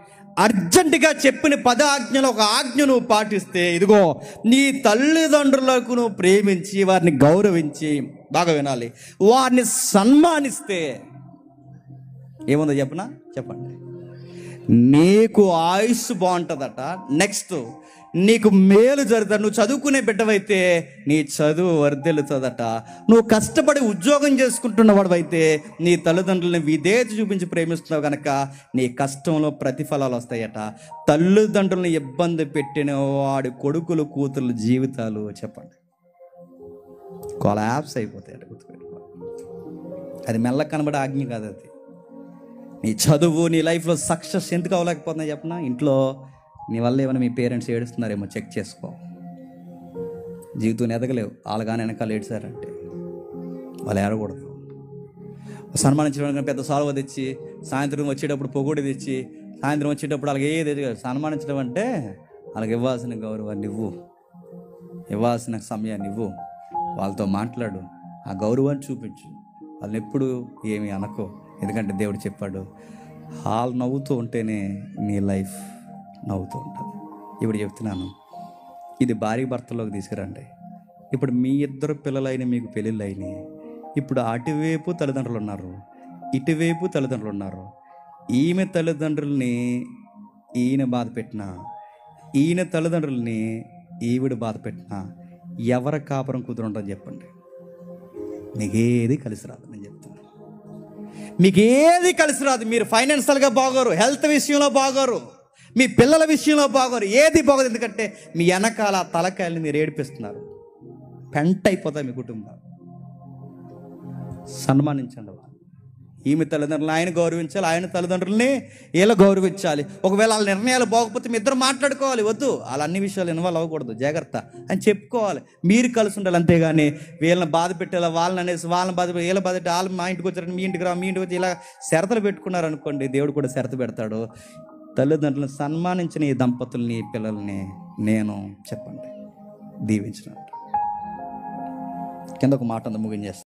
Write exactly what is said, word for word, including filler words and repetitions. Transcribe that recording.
అర్జెంటుగా చెప్పిన పద ఆజ్ఞలో ఒక ఆజ్ఞ నువ్వు పాటిస్తే, ఇదిగో నీ తల్లిదండ్రులకు నువ్వు ప్రేమించి వారిని గౌరవించి, బాగా వినాలి, వారిని సన్మానిస్తే ఏముందో చెప్పనా? చెప్పండి. నీకు ఆయుస్సు బాగుంటుందట. నెక్స్ట్ నీకు మేలు జరుగుతుంది. నువ్వు చదువుకునే బిడ్డవైతే నీ చదువు వర్ధిల్లుతుందట. నువ్వు కష్టపడి ఉద్యోగం చేసుకుంటున్నవాడు అయితే నీ తల్లిదండ్రులని విధేయత చూపించి ప్రేమిస్తున్నావు కనుక నీ కష్టంలో ప్రతిఫలాలు వస్తాయట. తల్లిదండ్రులను ఇబ్బంది పెట్టిన వాడి కొడుకులు కూతుర్ల జీవితాలు చెప్పండి కొలాప్స్ అయిపోతాయట. గుర్తుపెట్టుకో, అది మెల్ల కనబడే ఆజ్ఞ కాదు. అది నీ చదువు, నీ లైఫ్లో సక్సెస్ ఎందుకు అవ్వలేకపోతున్నాయి చెప్పనా? ఇంట్లో నీ వల్ల ఏమైనా మీ పేరెంట్స్ ఏడుస్తున్నారేమో చెక్ చేసుకో. జీవితం ఎదగలేవు, వాళ్ళు కానీ వెనకాల ఏడ్చారంటే వాళ్ళు ఏడకూడదు. సన్మానించడానికి పెద్ద సాల్వ తెచ్చి, సాయంత్రం వచ్చేటప్పుడు పొగుడు తెచ్చి, సాయంత్రం వచ్చేటప్పుడు వాళ్ళకి ఏది సన్మానించడం అంటే వాళ్ళకి ఇవ్వాల్సిన గౌరవాన్ని ఇవ్వు, ఇవ్వాల్సిన సమయాన్ని ఇవ్వు, వాళ్ళతో మాట్లాడు, ఆ గౌరవాన్ని చూపించు. వాళ్ళని ఎప్పుడు ఏమి అనకో. ఎందుకంటే దేవుడు చెప్పాడు, వాళ్ళు నవ్వుతూ ఉంటేనే నీ లైఫ్ నవ్వుతూ ఉంటుంది. ఇప్పుడు చెప్తున్నాను, ఇది భార్య భర్తలోకి తీసుకురండి. ఇప్పుడు మీ ఇద్దరు పిల్లలైన మీకు పెళ్ళిళ్ళు అయినాయి. ఇప్పుడు అటువైపు తల్లిదండ్రులు ఉన్నారు, ఇటువైపు తల్లిదండ్రులు ఉన్నారు. ఈమె తల్లిదండ్రుల్ని ఈయన బాధ పెట్టినా, ఈయన తల్లిదండ్రుల్ని ఈవిడ బాధ పెట్టినా ఎవరి కాపురం కుదురుంటుందని చెప్పండి. మీకేది కలిసి రాదు. నేను చెప్తాను, మీకు ఏది కలిసి రాదు. మీరు ఫైనాన్షియల్గా బాగోరు, హెల్త్ విషయంలో బాగోరు, మీ పిల్లల విషయంలో బాగోరు, ఏది బాగోదు. ఎందుకంటే మీ వెనకాల తలకాయలని మీరు ఏడిపిస్తున్నారు. పెంట అయిపోతాయి మీ కుటుంబం. సన్మానించండి. ఈమె తల్లిదండ్రులు ఆయన గౌరవించాలి, ఆయన తల్లిదండ్రులని వీళ్ళు గౌరవించాలి. ఒకవేళ వాళ్ళ నిర్ణయాలు బాగోకపోతే మీ ఇద్దరు మాట్లాడుకోవాలి. వద్దు, వాళ్ళ అన్ని విషయాలు ఇన్వాల్వ్ అవ్వకూడదు, జాగ్రత్త అని చెప్పుకోవాలి. మీరు కలిసి ఉండాలి. అంతేగాని వీళ్ళని బాధ పెట్టేలా, వాళ్ళని అనేసి వాళ్ళని బాధ వీళ్ళ బాధ పెట్టి వాళ్ళు మా ఇంటికి వచ్చారని మీ ఇంటికి రా, మీ ఇంటికి వచ్చి ఇలా షరతులు పెట్టుకున్నారు అనుకోండి, దేవుడు కూడా షరతు పెడతాడు. తల్లిదండ్రులను సన్మానించిన ఈ దంపతుల్ని, పిల్లల్ని నేను చెప్పండి దీవించిన కింద ఒక మాట ఉంది, ముగించేస్తాను.